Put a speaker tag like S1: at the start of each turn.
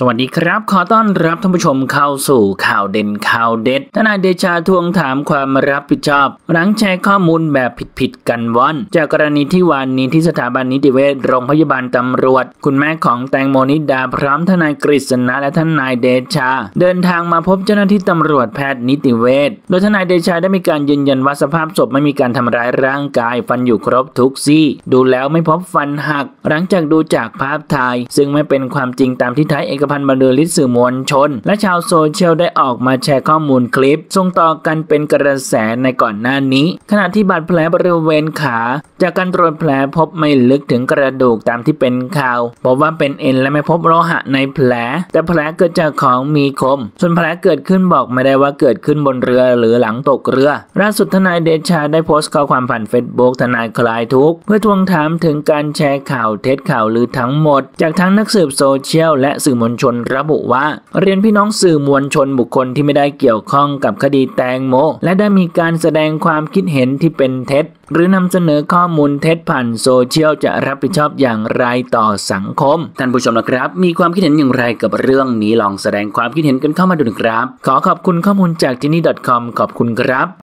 S1: วัสดีครับขอต้อนรับท่านผู้ชมเข้าสู่ข่าวเด่นข่าวเด็ดทนายเดชาทวงถามความรับผิดชอบหลังแชร์ข้อมูลแบบผิดกันว่อนจากกรณีที่วันนี้ที่สถาบันนิติเวชโรงพยาบาลตำรวจคุณแม่ของแตงโมนิดาพร้อมทนายกฤษณะและทนายเดชาเดินทางมาพบเจ้าหน้าที่ตำรวจแพทย์นิติเวชโดยทนายเดชาได้มีการยืนยันว่าสภาพศพไม่มีการทำร้ายร่างกายฟันอยู่ครบทุกซี่ดูแล้วไม่พบฟันหักหลังจากดูจากภาพถ่ายซึ่งไม่เป็นความจริงตามที่ท้ายเอกพันธ์บรรลือฤทธิ์สื่อมวลชนและชาวโซเชียลได้ออกมาแชร์ข้อมูลคลิปส่งต่อกันเป็นกระแสในก่อนหน้านี้ขณะที่บาดแผลบริเวณขาจากการตรวจแผลพบไม่ลึกถึงกระดูกตามที่เป็นข่าวพบว่าเป็นเอ็นและไม่พบโลหะในแผลแต่แผลเกิดจากของมีคมส่วนแผลเกิดขึ้นบอกไม่ได้ว่าเกิดขึ้นบนเรือหรือหลังตกเรือล่าสุดทนายเดชาได้โพสต์ข้อความผ่านเฟซบุ๊กทนายคลายทุกข์เพื่อทวงถามถึงการแชร์ข่าวเท็จข่าวลือทั้งหมดจากทั้งนักสืบโซเชียลและสื่อมวลชนระบุว่าเรียนพี่น้องสื่อมวลชนบุคคลที่ไม่ได้เกี่ยวข้องกับคดีแตงโมและได้มีการแสดงความคิดเห็นที่เป็นเท็จหรือนำเสนอข้อมูลเท็จผ่านโซเชียลจะรับผิดชอบอย่างไรต่อสังคมท่านผู้ชมนะครับมีความคิดเห็นอย่างไรกับเรื่องนี้ลองแสดงความคิดเห็นกันเข้ามาดูนะครับขอขอบคุณข้อมูลจาก Tini.com ขอบคุณครับ